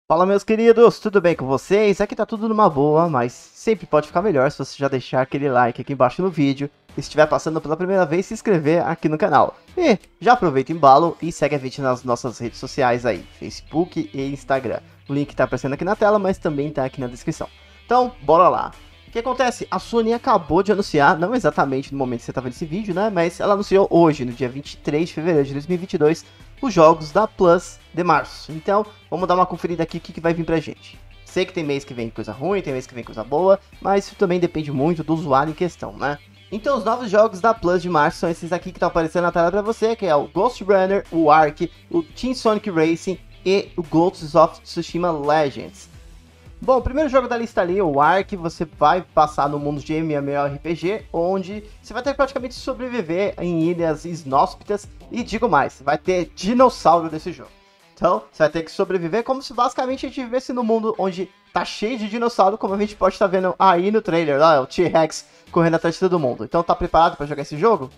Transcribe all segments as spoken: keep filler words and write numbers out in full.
Fala, meus queridos, tudo bem com vocês? Aqui tá tudo numa boa, mas sempre pode ficar melhor se você já deixar aquele like aqui embaixo no vídeo e se estiver passando pela primeira vez, se inscrever aqui no canal. E já aproveita o embalo e segue a gente nas nossas redes sociais aí, Facebook e Instagram. O link tá aparecendo aqui na tela, mas também tá aqui na descrição. Então, bora lá. O que acontece? A Sony acabou de anunciar, não exatamente no momento que você tá vendo esse vídeo, né? Mas ela anunciou hoje, no dia vinte e três de fevereiro de dois mil e vinte e dois, os jogos da Plus de março. Então, vamos dar uma conferida aqui o que, que vai vir pra gente. Sei que tem mês que vem coisa ruim, tem mês que vem coisa boa, mas isso também depende muito do usuário em questão, né? Então, os novos jogos da Plus de março são esses aqui que estão aparecendo na tela pra você, que é o Ghost Runner, o Ark, o Team Sonic Racing e o Ghosts of Tsushima Legends. Bom, o primeiro jogo da lista ali, o Ark, você vai passar no mundo de MMORPG, onde você vai ter que praticamente sobreviver em ilhas inóspitas, e digo mais, vai ter dinossauro nesse jogo. Então, você vai ter que sobreviver como se basicamente a gente vivesse no mundo onde tá cheio de dinossauro, como a gente pode estar vendo aí no trailer, lá, o T-Rex correndo atrás de todo mundo. Então, tá preparado para jogar esse jogo?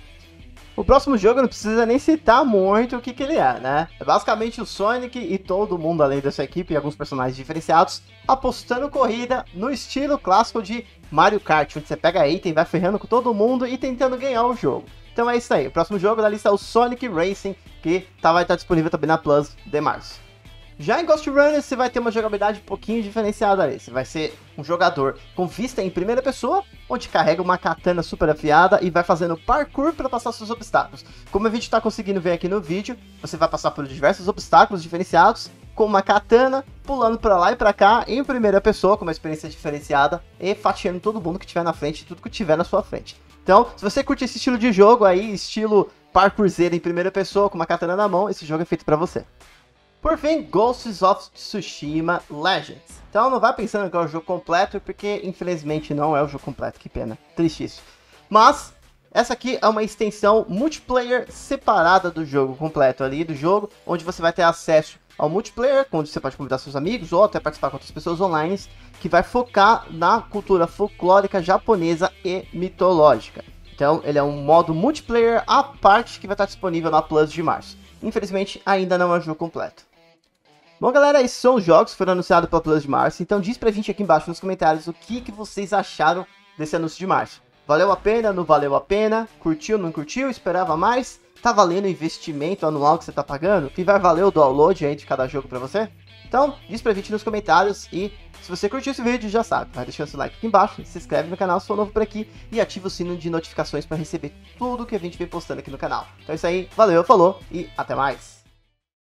O próximo jogo não precisa nem citar muito o que, que ele é, né? É basicamente o Sonic e todo mundo além dessa equipe e alguns personagens diferenciados apostando corrida no estilo clássico de Mario Kart, onde você pega item, vai ferrando com todo mundo e tentando ganhar o jogo. Então é isso aí, o próximo jogo da lista é o Sonic Racing, que tá, vai estar disponível também na Plus de março. Já em Ghost Runner, você vai ter uma jogabilidade um pouquinho diferenciada ali. Você vai ser um jogador com vista em primeira pessoa, onde carrega uma katana super afiada e vai fazendo parkour para passar seus obstáculos. Como a gente está conseguindo ver aqui no vídeo, você vai passar por diversos obstáculos diferenciados, com uma katana, pulando para lá e para cá, em primeira pessoa, com uma experiência diferenciada, e fatiando todo mundo que tiver na frente, tudo que tiver na sua frente. Então, se você curte esse estilo de jogo aí, estilo parkourzeiro em primeira pessoa, com uma katana na mão, esse jogo é feito para você. Por fim, Ghosts of Tsushima Legends. Então não vai pensando que é o jogo completo, porque infelizmente não é o jogo completo, que pena, triste isso. Mas essa aqui é uma extensão multiplayer separada do jogo completo ali, do jogo, onde você vai ter acesso ao multiplayer, onde você pode convidar seus amigos ou até participar com outras pessoas online, que vai focar na cultura folclórica japonesa e mitológica. Então ele é um modo multiplayer à parte que vai estar disponível na Plus de março. Infelizmente ainda não é um jogo completo. Bom, galera, esses são os jogos que foram anunciados pela Plus de março, então diz pra gente aqui embaixo nos comentários o que, que vocês acharam desse anúncio de março. Valeu a pena, não valeu a pena? Curtiu, não curtiu? Esperava mais? Tá valendo o investimento anual que você tá pagando? E vai valer o download aí de cada jogo pra você? Então, diz pra gente nos comentários e se você curtiu esse vídeo, já sabe, vai deixando seu like aqui embaixo, se inscreve no canal se for novo por aqui e ativa o sino de notificações para receber tudo que a gente vem postando aqui no canal. Então é isso aí, valeu, falou e até mais!